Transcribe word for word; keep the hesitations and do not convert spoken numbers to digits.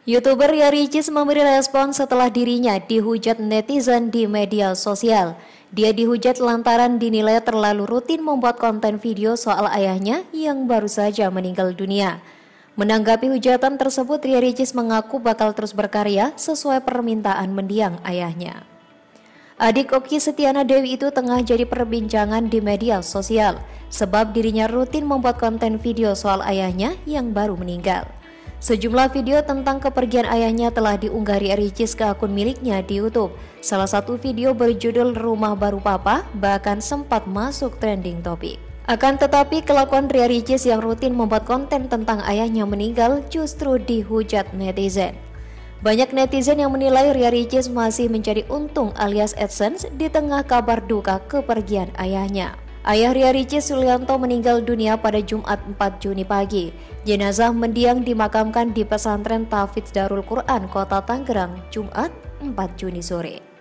YouTuber Ria Ricis memberi respon setelah dirinya dihujat netizen di media sosial. Dia dihujat lantaran dinilai terlalu rutin membuat konten video soal ayahnya yang baru saja meninggal dunia. Menanggapi hujatan tersebut, Ria Ricis mengaku bakal terus berkarya sesuai permintaan mendiang ayahnya. Adik Okky Setiana Dewi itu tengah jadi perbincangan di media sosial sebab dirinya rutin membuat konten video soal ayahnya yang baru meninggal. Sejumlah video tentang kepergian ayahnya telah diunggah Ria Ricis ke akun miliknya di YouTube. Salah satu video berjudul Rumah Baru Papa bahkan sempat masuk trending topik. Akan tetapi kelakuan Ria Ricis yang rutin membuat konten tentang ayahnya meninggal justru dihujat netizen. Banyak netizen yang menilai Ria Ricis masih mencari untung alias AdSense di tengah kabar duka kepergian ayahnya. Ayah Ria Ricis Sulianto meninggal dunia pada Jumat empat Juni pagi. Jenazah mendiang dimakamkan di pesantren Tahfidz Darul Quran Kota Tangerang Jumat empat Juni sore.